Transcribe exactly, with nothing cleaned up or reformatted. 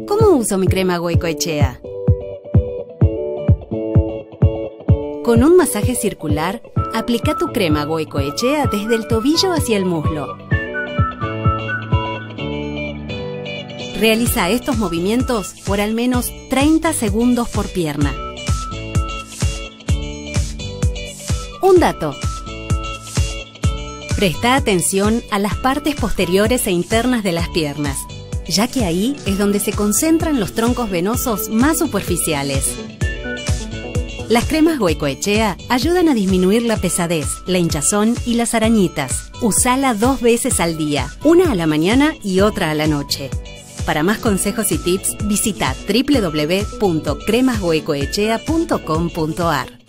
¿Cómo uso mi crema Goicoechea? Con un masaje circular, aplica tu crema Goicoechea desde el tobillo hacia el muslo. Realiza estos movimientos por al menos treinta segundos por pierna. Un dato. Presta atención a las partes posteriores e internas de las piernas, ya que ahí es donde se concentran los troncos venosos más superficiales. Las cremas Goicoechea ayudan a disminuir la pesadez, la hinchazón y las arañitas. Usala dos veces al día, una a la mañana y otra a la noche. Para más consejos y tips, visita w w w punto cremas goicoechea punto com punto a r.